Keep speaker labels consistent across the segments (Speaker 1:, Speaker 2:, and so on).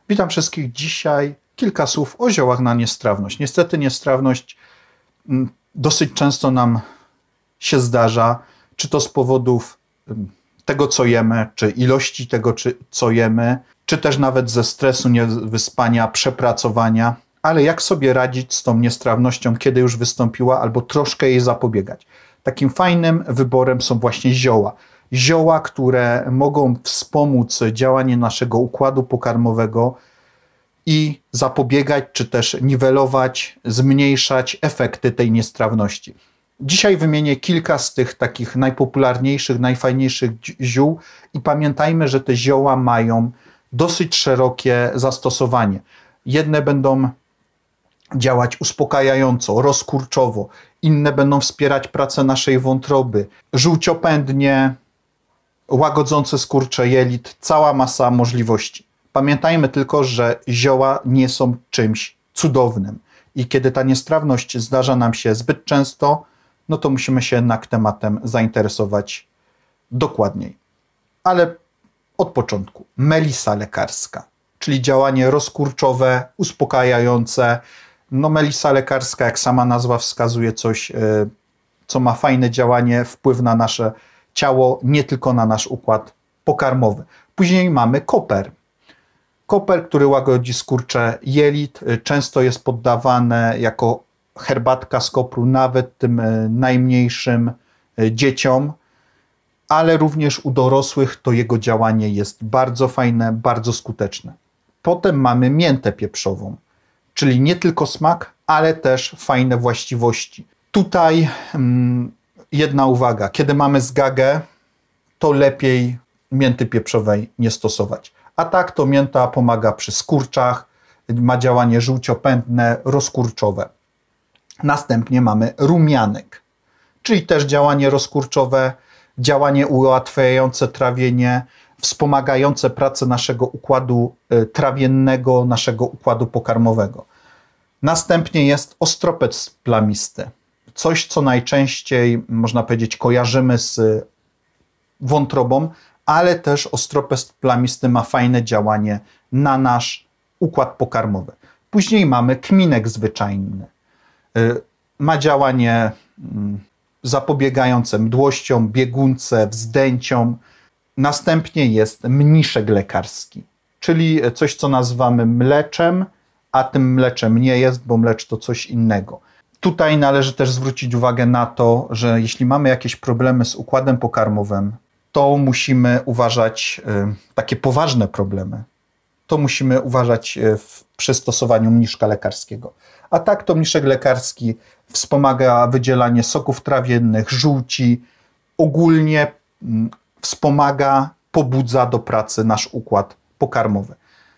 Speaker 1: Witam wszystkich. Dzisiaj kilka słów o ziołach na niestrawność. Niestety niestrawność dosyć często nam się zdarza, czy to z powodów tego, co jemy, czy ilości tego, co jemy, czy też nawet ze stresu, niewyspania, przepracowania. Ale jak sobie radzić z tą niestrawnością, kiedy już wystąpiła, albo troszkę jej zapobiegać? Takim fajnym wyborem są właśnie zioła. Zioła, które mogą wspomóc działanie naszego układu pokarmowego i zapobiegać, czy też niwelować, zmniejszać efekty tej niestrawności. Dzisiaj wymienię kilka z tych takich najpopularniejszych, najfajniejszych ziół i pamiętajmy, że te zioła mają dosyć szerokie zastosowanie. Jedne będą działać uspokajająco, rozkurczowo, inne będą wspierać pracę naszej wątroby, żółciopędnie, łagodzące skurcze jelit, cała masa możliwości. Pamiętajmy tylko, że zioła nie są czymś cudownym i kiedy ta niestrawność zdarza nam się zbyt często, no to musimy się jednak tematem zainteresować dokładniej. Ale od początku. Melisa lekarska, czyli działanie rozkurczowe, uspokajające. No melisa lekarska, jak sama nazwa wskazuje, coś, co ma fajne działanie, wpływ na nasze ciało, nie tylko na nasz układ pokarmowy. Później mamy koper. Koper, który łagodzi skurcze jelit, często jest poddawane jako herbatka z kopru nawet tym najmniejszym dzieciom, ale również u dorosłych to jego działanie jest bardzo fajne, bardzo skuteczne. Potem mamy miętę pieprzową, czyli nie tylko smak, ale też fajne właściwości. Tutaj jedna uwaga, kiedy mamy zgagę, to lepiej mięty pieprzowej nie stosować. A tak to mięta pomaga przy skurczach, ma działanie żółciopędne, rozkurczowe. Następnie mamy rumianek, czyli też działanie rozkurczowe, działanie ułatwiające trawienie, wspomagające pracę naszego układu trawiennego, naszego układu pokarmowego. Następnie jest ostropec plamisty. Coś, co najczęściej, można powiedzieć, kojarzymy z wątrobą, ale też ostropec plamisty ma fajne działanie na nasz układ pokarmowy. Później mamy kminek zwyczajny. Ma działanie zapobiegające mdłościom, biegunce, wzdęciom. Następnie jest mniszek lekarski, czyli coś, co nazywamy mleczem, a tym mleczem nie jest, bo mlecz to coś innego. Tutaj należy też zwrócić uwagę na to, że jeśli mamy jakieś problemy z układem pokarmowym, to musimy uważać, takie poważne problemy, to musimy uważać przy stosowaniu mniszka lekarskiego. A tak to mniszek lekarski wspomaga wydzielanie soków trawiennych, żółci, ogólnie wspomaga, pobudza do pracy nasz układ pokarmowy.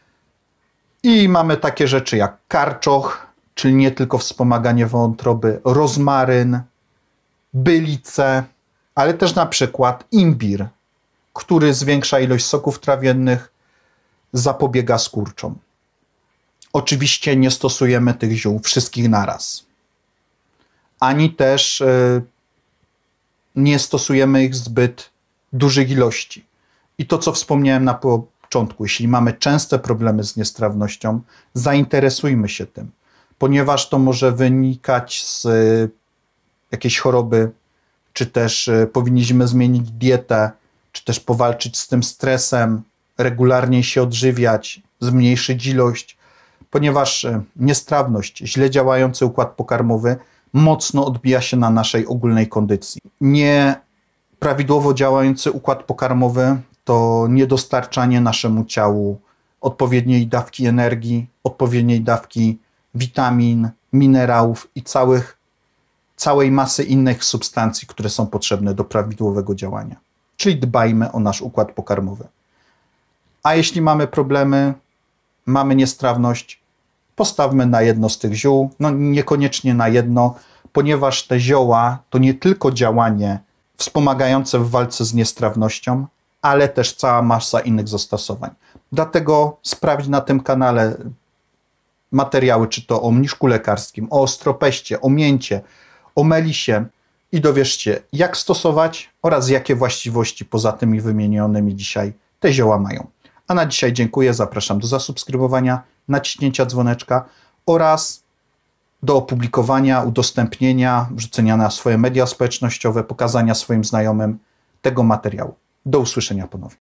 Speaker 1: I mamy takie rzeczy jak karczoch, czyli nie tylko wspomaganie wątroby, rozmaryn, bylice, ale też na przykład imbir, który zwiększa ilość soków trawiennych, zapobiega skurczom. Oczywiście nie stosujemy tych ziół wszystkich naraz. Ani też nie stosujemy ich w zbyt dużych ilości. I to, co wspomniałem na początku, jeśli mamy częste problemy z niestrawnością, zainteresujmy się tym, ponieważ to może wynikać z jakiejś choroby, czy też powinniśmy zmienić dietę, czy też powalczyć z tym stresem, regularnie się odżywiać, zmniejszyć ilość, ponieważ niestrawność, źle działający układ pokarmowy mocno odbija się na naszej ogólnej kondycji. Nieprawidłowo działający układ pokarmowy to niedostarczanie naszemu ciału odpowiedniej dawki energii, odpowiedniej dawki witamin, minerałów i całej masy innych substancji, które są potrzebne do prawidłowego działania. Czyli dbajmy o nasz układ pokarmowy. A jeśli mamy problemy, mamy niestrawność, postawmy na jedno z tych ziół, no niekoniecznie na jedno, ponieważ te zioła to nie tylko działanie wspomagające w walce z niestrawnością, ale też cała masa innych zastosowań. Dlatego sprawdź na tym kanale materiały, czy to o mniszku lekarskim, o ostropeście, o mięcie, o melisie i dowiesz się, jak stosować oraz jakie właściwości poza tymi wymienionymi dzisiaj te zioła mają. A na dzisiaj dziękuję, zapraszam do zasubskrybowania, naciśnięcia dzwoneczka oraz do opublikowania, udostępnienia, wrzucenia na swoje media społecznościowe, pokazania swoim znajomym tego materiału. Do usłyszenia ponownie.